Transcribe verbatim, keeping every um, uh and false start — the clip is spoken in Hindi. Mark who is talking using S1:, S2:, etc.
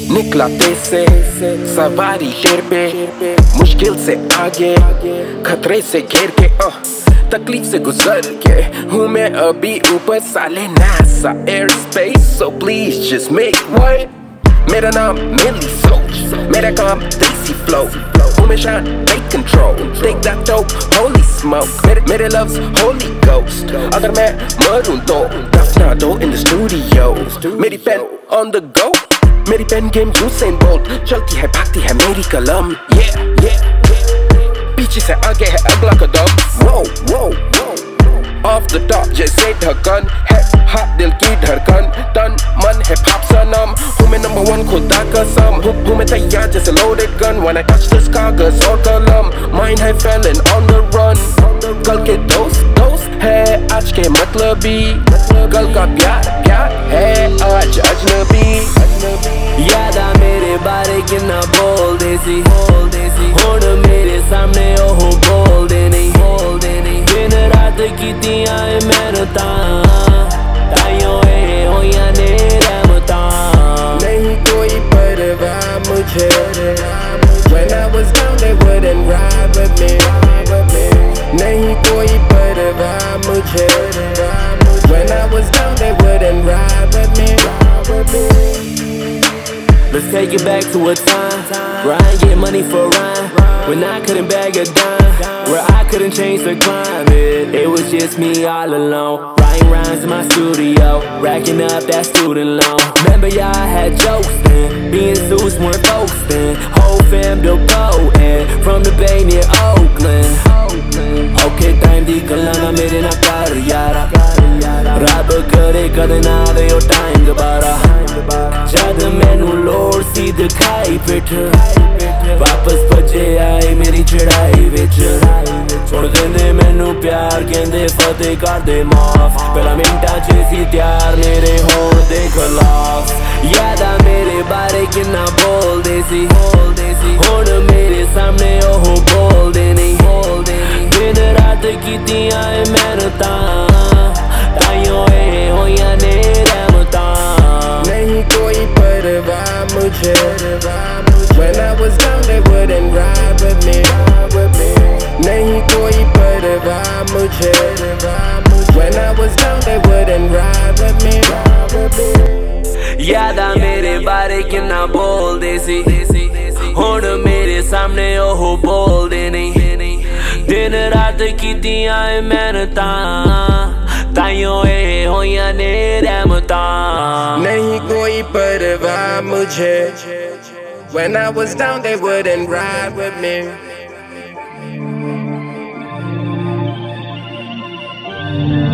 S1: निकला तेज से सवारी शेर पे, मुश्किल से आगे खतरे से घेर के, uh, तकलीफ से गुजर के हूँ मैं अभी ऊपर, साले NASA air space, so please just make way। मेरा नाम मिली सोच, मेरा काम देसी फ्लो, हूँ मैं Shaan take control, take that dope holy smoke, मेरे मेरे लव्स होली गोस्ट, अगर मैं मरूं तो दफना दो इन द स्टूडियो, मेरी पेन ऑन द गो, मेरी पेन गेम यूसेन बोल्ट, चलती है भागती है मेरी कलम, yeah yeah, पीछे से आगे है अगला कदम, वो वो ऑफ द टॉप जैसे ढक्कन है, हाथ दिल की धड़कन, तन मन है भाप सनम, हूँ मैं नंबर वन खुदा कसम, हूँ मैं तैयार जैसे loaded gun, when I touch this कागज और कलम, माइंड है felon on the run, कल के दोस्त दोस्त है आज के मतलबी, कल का प्यार प्यार है आज अजनबी,
S2: याद आ मेरे बारे किन्ना बोल देसी, हुण मेरे सामने ओह बोल दे नहीं, दिन रात कीतियां ए मैनू तां, ताइयों ए होइयां ने रहमतां,
S1: नहीं कोई परवाह मुझे, when I was down they wouldn't ride with me, नहीं कोई परवाह मुझे, when I was down they wouldn't ride with me।
S2: Let's take it back to a time where I ain't get money for rhyme, when I couldn't bag a dime, where I couldn't change the climate, it was just me all alone, writing rhymes in my studio, racking up that student loan. Remember y'all had jokes then, being Zeus weren't folks then, whole fam to go in, from the Bay near Oakland. Okay time di galana mere na kar yara, rab kare kade na ave o time dobara, jad mainu lord si dikhai pith, वापस बजे आए मेरी चढ़ाई विच, छोड़ देंदे मैनू प्यार कहंदे फतेह कर दे माफ, पहला मिंटा च सी त्यार मेरे होण दे खिलाफ, याद आ मेरे बारे किन्ना बोल दे सी, हुण मेरे सामने ओह बोल दे नहीं, दिन रात कीतियां ए मैनू तां, ताइयों ए होइयां ने रहमतां,
S1: नहीं कोई परवाह मुझे, when I was down they wouldn't ride with me, नहीं कोई परवाह मुझे, when I was down they wouldn't ride with me।
S2: याद आ मेरे बारे किन्ना बोल दे सी, हुण मेरे सामने ओह बोल दे नहीं, दिन रात कीतियां ए मेहनतां, ताइयों ए होइयां ने रहमतां,
S1: नहीं कोई परवाह मुझे, when I was down they wouldn't ride with me।